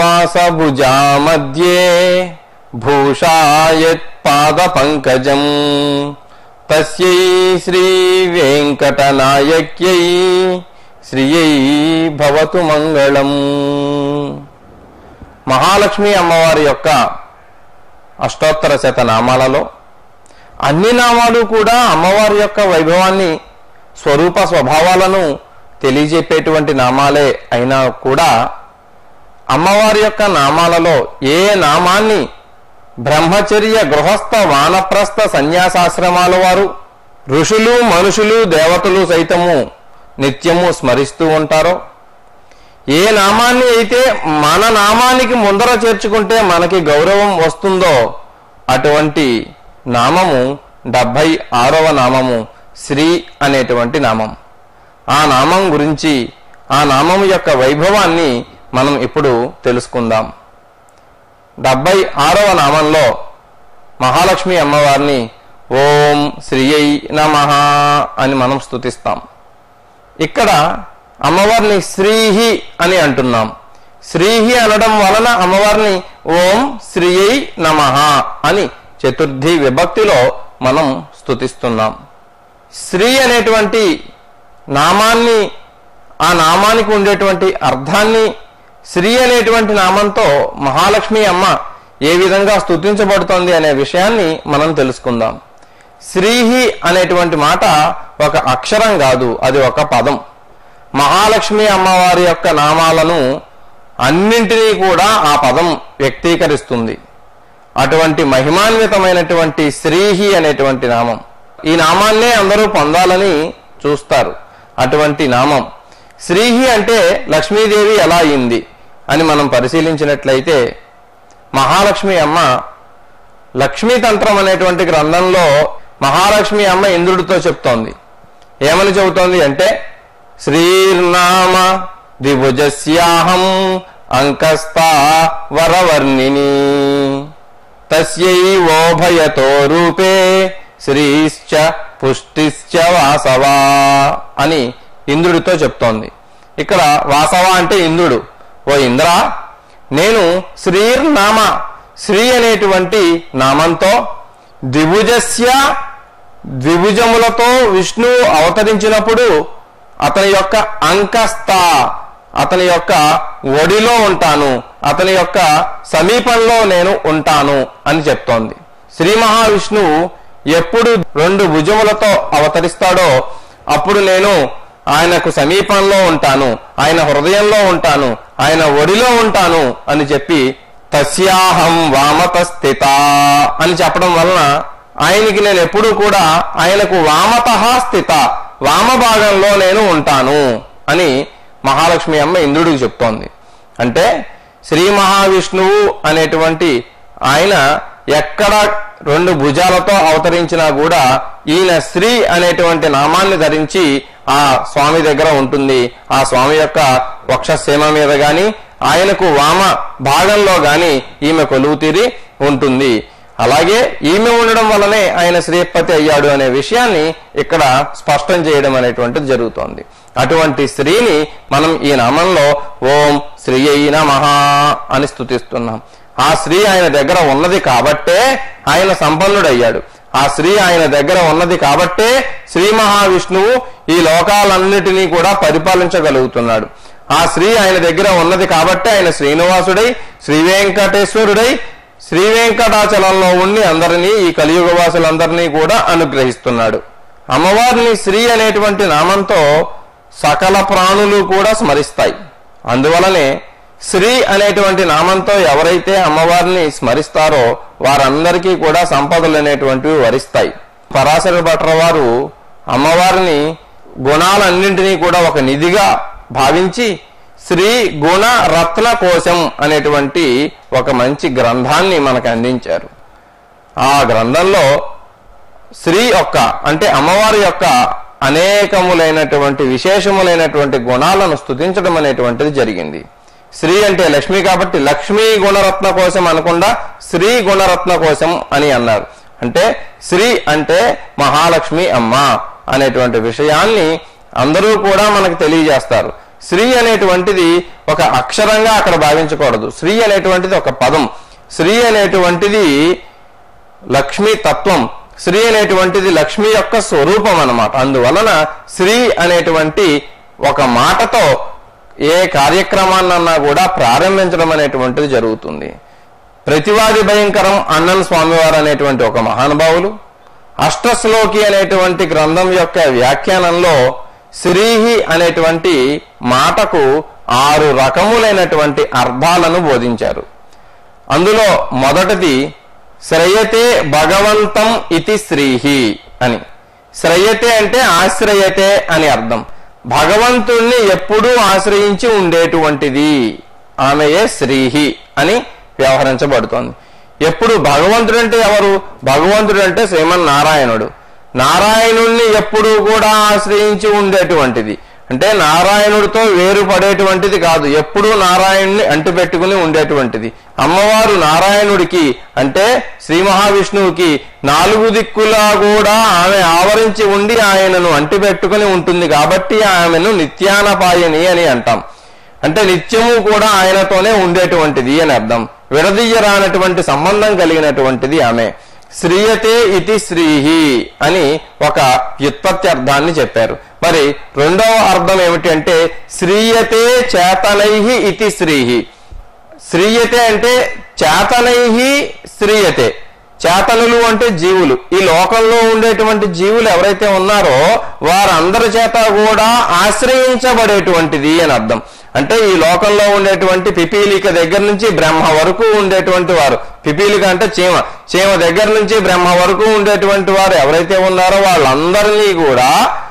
శ్రీనివాసభుజా మధ్యే భూషాయత్ పాద పంకజం తస్యై శ్రీ వెంకటనాయక్యై శ్రీయై భవతు మంగళం. మహాలక్ష్మి అమ్మవారి యొక్క అష్టోత్తర శతనామాలలో అన్ని నామాలు కూడా అమ్మవారి యొక్క వైభవాన్ని, స్వరూప స్వభావాలను తెలియజెప్పేటువంటి నామాలే అయినా కూడా అమ్మవారి యొక్క నామాలలో ఏ నామాన్ని బ్రహ్మచర్య, గృహస్థ, వానప్రస్థ, సన్యాసాశ్రమాల వారు, ఋషులు, మనుషులు, దేవతలు సైతము నిత్యము స్మరిస్తూ ఉంటారో, ఏ నామాన్ని అయితే మన నామానికి ముందర చేర్చుకుంటే మనకి గౌరవం వస్తుందో అటువంటి నామము 76వ నామము శ్రీ అనేటువంటి నామం. ఆ నామం గురించి, ఆ నామం యొక్క వైభవాన్ని మనం ఇప్పుడు తెలుసుకుందాం. 76వ నామంలో మహాలక్ష్మి అమ్మవారిని ఓం శ్రీయై నమః అని మనం స్తుతిస్తాం. ఇక్కడ అమ్మవారిని శ్రీహి అని అంటున్నాం. శ్రీహి అనడం వలన అమ్మవారిని ఓం శ్రీయై నమః అని చతుర్థి విభక్తిలో మనం స్తుతిస్తున్నాం. శ్రీ అనేటువంటి నామాన్ని, ఆ నామానికి ఉండేటువంటి అర్థాన్ని, శ్రీ అనేటువంటి నామంతో మహాలక్ష్మి అమ్మ ఏ విధంగా స్తుతించబడుతోంది అనే విషయాన్ని మనం తెలుసుకుందాం. శ్రీహి అనేటువంటి మాట ఒక అక్షరం కాదు, అది ఒక పదం. మహాలక్ష్మి అమ్మవారి యొక్క నామాలను అన్నింటినీ కూడా ఆ పదం వ్యక్తీకరిస్తుంది. అటువంటి మహిమాన్వితమైనటువంటి శ్రీహి అనేటువంటి నామం, ఈ నామాన్నే అందరూ పొందాలని చూస్తారు. అటువంటి నామం శ్రీహి అంటే లక్ష్మీదేవి ఎలా అయింది అని మనం పరిశీలించినట్లయితే, మహాలక్ష్మి అమ్మ లక్ష్మీతంత్రం అనేటువంటి గ్రంథంలో మహాలక్ష్మి అమ్మ ఇంద్రుడితో చెప్తోంది. ఏమని చెబుతోంది అంటే, శ్రీర్నామ ద్విభుజస్యాహం అంకస్థా వరవర్ణిని తస్యై ఓభయతో రూపే శ్రీశ్చ పుష్టిశ్చ వాసవా అని ఇంద్రుడితో చెప్తోంది. ఇక్కడ వాసవ అంటే ఇంద్రుడు. ఓ ఇంద్ర, నేను శ్రీర్నామ, శ్రీ అనేటువంటి నామంతో, ద్విభుజస్య, ద్విభుజములతో విష్ణువు అవతరించినప్పుడు అతని యొక్క అంకస్థ, అతని యొక్క ఒడిలో ఉంటాను, అతని యొక్క సమీపంలో నేను ఉంటాను అని చెప్తోంది. శ్రీ మహావిష్ణువు ఎప్పుడు 2 భుజములతో అవతరిస్తాడో అప్పుడు నేను ఆయనకు సమీపంలో ఉంటాను, ఆయన హృదయంలో ఉంటాను, ఆయన ఒడిలో ఉంటాను అని చెప్పి తస్యాహం వామత స్థిత అని చెప్పడం వలన ఆయనకి నేను ఎప్పుడూ కూడా ఆయనకు వామత స్థిత, వామ భాగంలో నేను ఉంటాను అని మహాలక్ష్మి అమ్మ ఇంద్రుడికి చెప్తోంది. అంటే శ్రీ మహావిష్ణువు అనేటువంటి ఆయన ఎక్కడ 2 భుజాలతో అవతరించినా కూడా ఈయన శ్రీ అనేటువంటి నామాన్ని ధరించి ఆ స్వామి దగ్గర ఉంటుంది. ఆ స్వామి యొక్క వక్షసీమ మీద గాని, ఆయనకు వామ భాగంలో గాని ఈమె కొలువు తీరి ఉంటుంది. అలాగే ఈమె ఉండడం వల్లనే ఆయన శ్రీపతి అయ్యాడు అనే విషయాన్ని ఇక్కడ స్పష్టం చేయడం అనేటువంటిది జరుగుతోంది. అటువంటి శ్రీని మనం ఈ నామంలో ఓం శ్రీయై నమః అని స్తుతిస్తున్నాం. ఆ శ్రీ ఆయన దగ్గర ఉన్నది కాబట్టే ఆయన సంపన్నుడయ్యాడు. ఆ శ్రీ ఆయన దగ్గర ఉన్నది కాబట్టే శ్రీ మహావిష్ణువు ఈ లోకాలన్నిటినీ కూడా పరిపాలించగలుగుతున్నాడు. ఆ శ్రీ ఆయన దగ్గర ఉన్నది కాబట్టే ఆయన శ్రీనివాసుడై, శ్రీ వెంకటేశ్వరుడై, శ్రీ వెంకటాచలంలో ఉండి అందరినీ, ఈ కలియుగ వాసులందరినీ కూడా అనుగ్రహిస్తున్నాడు. అమ్మవారిని శ్రీ అనేటువంటి నామంతో సకల ప్రాణులు కూడా స్మరిస్తాయి. అందువలనే శ్రీ అనేటువంటి నామంతో ఎవరైతే అమ్మవారిని స్మరిస్తారో వారందరికీ కూడా సంపదలు అనేటువంటివి వరిస్తాయి. పరాశర భట్ల వారు అమ్మవారిని గుణాలన్నింటినీ కూడా ఒక నిధిగా భావించి శ్రీ గుణ రత్న కోశం అనేటువంటి ఒక మంచి గ్రంథాన్ని మనకు అందించారు. ఆ గ్రంథంలో శ్రీ యొక్క అంటే అమ్మవారి యొక్క అనేకములైనటువంటి విశేషములైనటువంటి గుణాలను స్తుతించడం అనేటువంటిది జరిగింది. శ్రీ అంటే లక్ష్మి కాబట్టి లక్ష్మీ గుణరత్న కోశం అనకుండా శ్రీ గుణరత్న కోశం అని అన్నారు. అంటే శ్రీ అంటే మహాలక్ష్మి అమ్మ అనేటువంటి విషయాన్ని అందరూ కూడా మనకు తెలియజేస్తారు. శ్రీ అనేటువంటిది ఒక అక్షరంగా అక్కడ భావించకూడదు. శ్రీ అనేటువంటిది ఒక పదం. శ్రీ అనేటువంటిది లక్ష్మీ తత్వం. శ్రీ అనేటువంటిది లక్ష్మి యొక్క స్వరూపం అన్నమాట. అందువలన శ్రీ అనేటువంటి ఒక మాటతో ఏ కార్యక్రమాన్నన్నా కూడా ప్రారంభించడం అనేటువంటిది జరుగుతుంది. ప్రతివాది భయంకరం అన్నన్ స్వామివారు అనేటువంటి ఒక మహానుభావులు అష్టశ్లోకి అనేటువంటి గ్రంథం యొక్క వ్యాఖ్యానంలో శ్రీహి అనేటువంటి మాటకు 6 రకములైనటువంటి అర్థాలను బోధించారు. అందులో మొదటిది శ్రయతే భగవంతం ఇతి శ్రీహి అని. శ్రయతే అంటే ఆశ్రయతే అని అర్థం. భగవంతుణ్ణి ఎప్పుడూ ఆశ్రయించి ఉండేటువంటిది ఆమెయే శ్రీహి అని వ్యవహరించబడుతోంది. ఎప్పుడు భగవంతుడంటే ఎవరు? భగవంతుడంటే శ్రీమన్నారాయణుడు. నారాయణుణ్ణి ఎప్పుడూ కూడా ఆశ్రయించి ఉండేటువంటిది అంటే నారాయణుడితో వేరుపడేటువంటిది కాదు, ఎప్పుడూ నారాయణుని అంటిపెట్టుకుని ఉండేటువంటిది. అమ్మవారు నారాయణుడికి అంటే శ్రీ మహావిష్ణువుకి 4 దిక్కులా కూడా ఆమె ఆవరించి ఉండి ఆయనను అంటిపెట్టుకుని ఉంటుంది కాబట్టి ఆమెను నిత్యానపాయని అని అంటాం. అంటే నిత్యము కూడా ఆయనతోనే ఉండేటువంటిది అని అర్థం. విడదీయరానటువంటి సంబంధం కలిగినటువంటిది ఆమె. శ్రీయతే ఇతి శ్రీహి అని ఒక వ్యుత్పత్తి అర్థాన్ని చెప్పారు. మరి రెండవ అర్థం ఏమిటి అంటే శ్రీయతే చేతనైహి ఇతి శ్రీహి. శ్రీయతే అంటే చేతనైహి శ్రీయతే. చేతనులు అంటే జీవులు. ఈ లోకంలో ఉండేటువంటి జీవులు ఎవరైతే ఉన్నారో వారందరి చేత కూడా ఆశ్రయించబడేటువంటిది అని అర్థం. అంటే ఈ లోకంలో ఉండేటువంటి పిపీలిక దగ్గర నుంచి బ్రహ్మ వరకు ఉండేటువంటి వారు, పిపీలిక అంటే చీమ దగ్గర నుంచి బ్రహ్మ వరకు ఉండేటువంటి వారు ఎవరైతే ఉన్నారో వాళ్ళందరినీ కూడా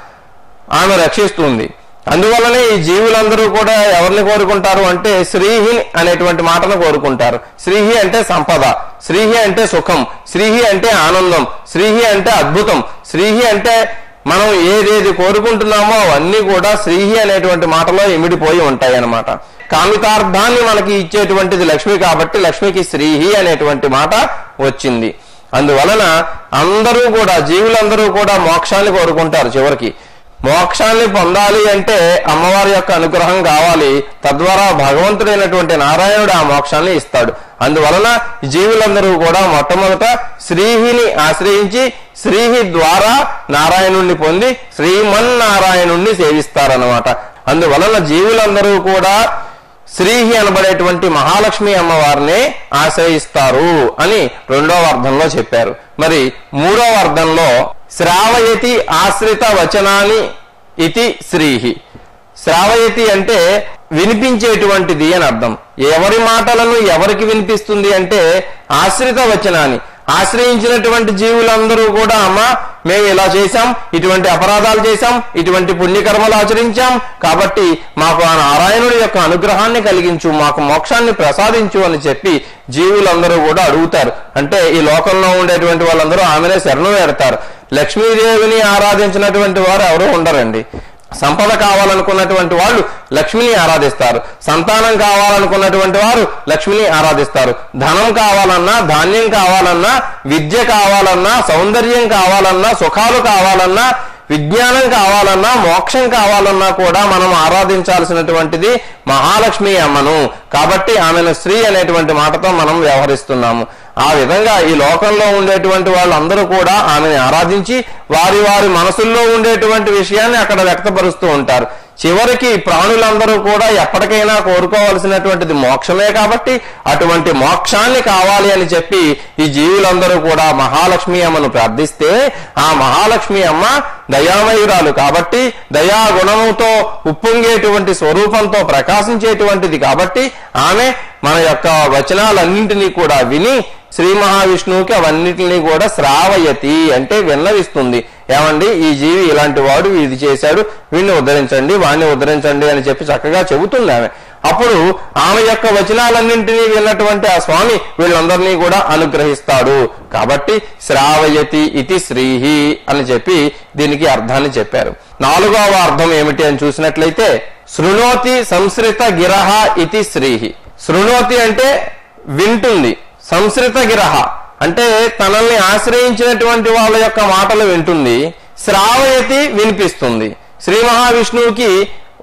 ఆమె రక్షిస్తుంది. అందువల్లనే ఈ జీవులందరూ కూడా ఎవరిని కోరుకుంటారు అంటే శ్రీహి అనేటువంటి మాటను కోరుకుంటారు. శ్రీహి అంటే సంపద, శ్రీహి అంటే సుఖం, శ్రీహి అంటే ఆనందం, శ్రీహి అంటే అద్భుతం, శ్రీహి అంటే మనం ఏదేది కోరుకుంటున్నామో అవన్నీ కూడా శ్రీహి అనేటువంటి మాటలో ఇమిడిపోయి ఉంటాయి అన్నమాట. కామితార్థాన్ని మనకి ఇచ్చేటువంటిది లక్ష్మి కాబట్టి లక్ష్మికి శ్రీహి అనేటువంటి మాట వచ్చింది. అందువలన అందరూ కూడా జీవులందరూ కూడా మోక్షాన్ని కోరుకుంటారు. చివరికి మోక్షాన్ని పొందాలి అంటే అమ్మవారి యొక్క అనుగ్రహం కావాలి. తద్వారా భగవంతుడైనటువంటి నారాయణుడు ఆ మోక్షాన్ని ఇస్తాడు. అందువలన జీవులందరూ కూడా మొట్టమొదట శ్రీహిని ఆశ్రయించి శ్రీహి ద్వారా నారాయణుణ్ణి పొంది శ్రీమన్నారాయణుణ్ణి సేవిస్తారన్నమాట. అందువలన జీవులందరూ కూడా శ్రీహి అనబడేటువంటి మహాలక్ష్మి అమ్మవారిని ఆశ్రయిస్తారు అని రెండవ అర్థంలో చెప్పారు. మరి మూడవ అర్థంలో శ్రావయతి ఆశ్రిత వచనాన్ని ఇతి శ్రీహి. శ్రావయతి అంటే వినిపించేటువంటిది అని అర్థం. ఎవరి మాటలను ఎవరికి వినిపిస్తుంది అంటే ఆశ్రిత వచనాన్ని. ఆశ్రయించినటువంటి జీవులందరూ కూడా అమ్మ మేము ఇలా చేశాం, ఇటువంటి అపరాధాలు చేశాం, ఇటువంటి పుణ్యకర్మలు ఆచరించాం కాబట్టి మాకు ఆ నారాయణుడి యొక్క అనుగ్రహాన్ని కలిగించు, మాకు మోక్షాన్ని ప్రసాదించు అని చెప్పి జీవులందరూ కూడా అడుగుతారు. అంటే ఈ లోకంలో ఉండేటువంటి వాళ్ళందరూ ఆమెనే శరణు వేడతారు. లక్ష్మీదేవిని ఆరాధించినటువంటి వారు ఎవరూ ఉండరండి. సంపద కావాలనుకున్నటువంటి వాళ్ళు లక్ష్మిని ఆరాధిస్తారు, సంతానం కావాలనుకున్నటువంటి వారు లక్ష్మిని ఆరాధిస్తారు, ధనం కావాలన్నా, ధాన్యం కావాలన్నా, విద్య కావాలన్నా, సౌందర్యం కావాలన్నా, సుఖాలు కావాలన్నా, విజ్ఞానం కావాలన్నా, మోక్షం కావాలన్నా కూడా మనం ఆరాధించాల్సినటువంటిది మహాలక్ష్మి అమ్మను. కాబట్టి ఆమెను శ్రీ అనేటువంటి మాటతో మనం వ్యవహరిస్తున్నాము. ఆ విధంగా ఈ లోకంలో ఉండేటువంటి వాళ్ళందరూ కూడా ఆమెను ఆరాధించి వారి వారి మనసుల్లో ఉండేటువంటి విషయాన్ని అక్కడ వ్యక్తపరుస్తూ ఉంటారు. చివరికి ప్రాణులందరూ కూడా ఎప్పటికైనా కోరుకోవాల్సినటువంటిది మోక్షమే కాబట్టి అటువంటి మోక్షాన్ని కావాలి అని చెప్పి ఈ జీవులందరూ కూడా మహాలక్ష్మి అమ్మను ప్రార్థిస్తే ఆ మహాలక్ష్మి అమ్మ దయామయురాలు కాబట్టి దయాగుణముతో ఉప్పొంగేటువంటి స్వరూపంతో ప్రకాశించేటువంటిది కాబట్టి ఆమె మన యొక్క వచనాలన్నింటినీ కూడా విని శ్రీ మహావిష్ణువుకి అవన్నిటిని కూడా శ్రావయతి అంటే విన్నవిస్తుంది. ఏమండి ఈ జీవి ఇలాంటి వాడు, ఇది చేశాడు, వీడిని ఉద్ధరించండి, వాడిని ఉద్ధరించండి అని చెప్పి చక్కగా చెబుతుంది ఆమె. అప్పుడు ఆమె యొక్క వచనాలన్నింటినీ విన్నటువంటి ఆ స్వామి వీళ్ళందరినీ కూడా అనుగ్రహిస్తాడు. కాబట్టి శ్రావయతి ఇతి శ్రీహి అని చెప్పి దీనికి అర్థాన్ని చెప్పారు. నాలుగవ అర్థం ఏమిటి అని చూసినట్లయితే శృణోతి సంశ్రిత గిరహ ఇతి శ్రీహి. శృణోతి అంటే వింటుంది, సంశ్రిత గిరహ అంటే తనల్ని ఆశ్రయించినటువంటి వాళ్ళ యొక్క మాటలు వింటుంది, శ్రావయతి వినిపిస్తుంది. శ్రీ మహావిష్ణువుకి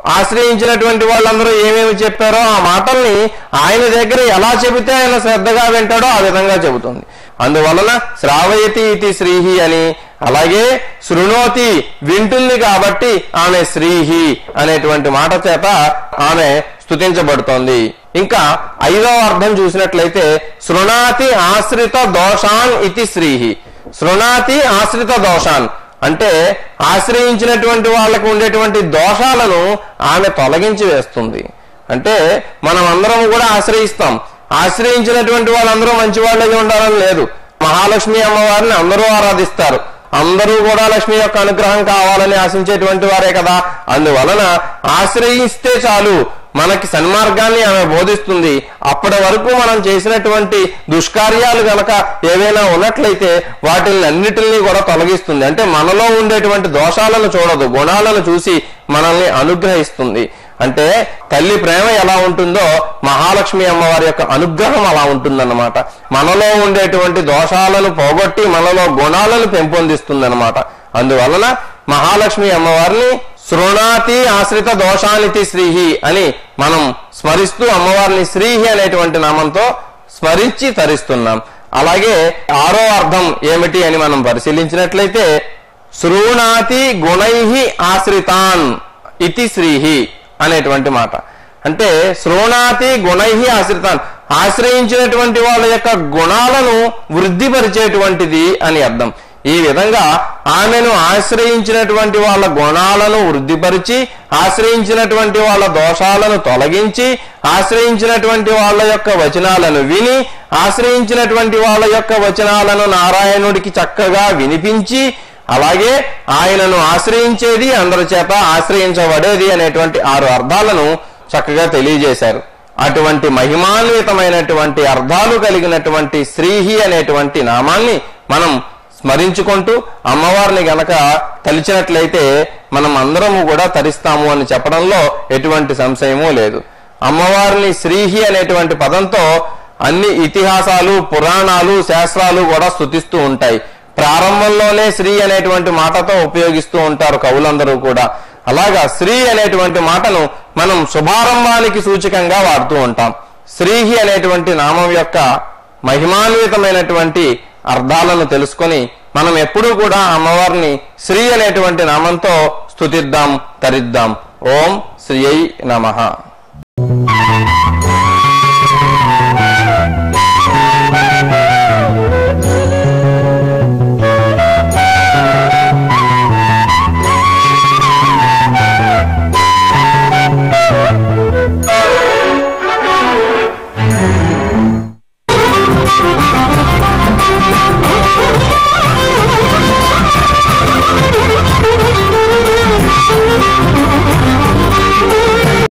ఆశ్రయించినటువంటి వాళ్ళందరూ ఏమేమి చెప్పారో ఆ మాటల్ని ఆయన దగ్గర ఎలా చెబితే ఆయన శ్రద్ధగా వింటాడో ఆ విధంగా చెబుతుంది. అందువలన శ్రావయతి ఇది శ్రీహి అని, అలాగే శృణోతి వింటుంది కాబట్టి ఆమె శ్రీహి అనేటువంటి మాట చేత ఆమె స్తుతించబడుతోంది. ఇంకా 5వ అర్థం చూసినట్లయితే శృణాతి ఆశ్రిత దోషాన్ ఇతి శ్రీహి. శృణాతి ఆశ్రిత దోషాన్ అంటే ఆశ్రయించినటువంటి వాళ్ళకు ఉండేటువంటి దోషాలను ఆమె తొలగించి వేస్తుంది. అంటే మనం అందరం కూడా ఆశ్రయిస్తాం. ఆశ్రయించినటువంటి వాళ్ళందరూ మంచి వాళ్ళకి ఉండాలని లేదు. మహాలక్ష్మి అమ్మవారిని అందరూ ఆరాధిస్తారు. అందరూ కూడా లక్ష్మి యొక్క అనుగ్రహం కావాలని ఆశించేటువంటి వారే కదా. అందువలన ఆశ్రయిస్తే చాలు, మనకి సన్మార్గాన్ని ఆమె బోధిస్తుంది. అప్పటి వరకు మనం చేసినటువంటి దుష్కార్యాలు గనక ఏవైనా ఉన్నట్లయితే వాటిని అన్నిటినీ కూడా తొలగిస్తుంది. అంటే మనలో ఉండేటువంటి దోషాలను చూడదు, గుణాలను చూసి మనల్ని అనుగ్రహిస్తుంది. అంటే తల్లి ప్రేమ ఎలా ఉంటుందో మహాలక్ష్మి అమ్మవారి యొక్క అనుగ్రహం అలా ఉంటుందన్నమాట. మనలో ఉండేటువంటి దోషాలను పోగొట్టి మనలో గుణాలను పెంపొందిస్తుందన్నమాట. అందువలన మహాలక్ష్మి అమ్మవారిని శృణాతి ఆశ్రిత దోషానితి శ్రీహి అని మనం స్మరిస్తూ అమ్మవారిని శ్రీహి అనేటువంటి నామంతో స్మరించి తరిస్తున్నాం. అలాగే 6వ అర్థం ఏమిటి అని మనం పరిశీలించినట్లయితే శృణాతి గుణైహి ఆశ్రితాన్ ఇతి శ్రీహి అనేటువంటి మాట. అంటే శృణాతి గుణైహి ఆశ్రితాన్, ఆశ్రయించినటువంటి వాళ్ళ యొక్క గుణాలను వృద్ధిపరిచేటువంటిది అని అర్థం. ఈ విధంగా ఆమెను ఆశ్రయించినటువంటి వాళ్ళ గుణాలను వృద్ధిపరిచి, ఆశ్రయించినటువంటి వాళ్ళ దోషాలను తొలగించి, ఆశ్రయించినటువంటి వాళ్ళ యొక్క వచనాలను విని, ఆశ్రయించినటువంటి వాళ్ళ యొక్క వచనాలను నారాయణుడికి చక్కగా వినిపించి, అలాగే ఆయనను ఆశ్రయించేది అందరి చేత ఆశ్రయించబడేది అనేటువంటి 6 అర్థాలను చక్కగా తెలియజేశారు. అటువంటి మహిమాన్వితమైనటువంటి అర్థాలు కలిగినటువంటి శ్రీహి అనేటువంటి నామాన్ని మనం స్మరించుకుంటూ అమ్మవారిని గనక తలిచినట్లయితే మనం అందరము కూడా తరిస్తాము అని చెప్పడంలో ఎటువంటి సంశయమూ లేదు. అమ్మవారిని శ్రీహి అనేటువంటి పదంతో అన్ని ఇతిహాసాలు, పురాణాలు, శాస్త్రాలు కూడా స్తుతిస్తూ ఉంటాయి. ప్రారంభంలోనే శ్రీ అనేటువంటి మాటతో ఉపయోగిస్తూ ఉంటారు కవులందరూ కూడా. అలాగా శ్రీ అనేటువంటి మాటను మనం శుభారంభానికి సూచకంగా వాడుతూ ఉంటాం. శ్రీహి అనేటువంటి నామం యొక్క మహిమాన్వితమైనటువంటి అర్థాలను తెలుసుకొని మనం ఎప్పుడూ కూడా అమ్మవారిని శ్రీ అనేటువంటి నామంతో స్తుతిద్దాం, తరిద్దాం. ఓం శ్రీయై నమః.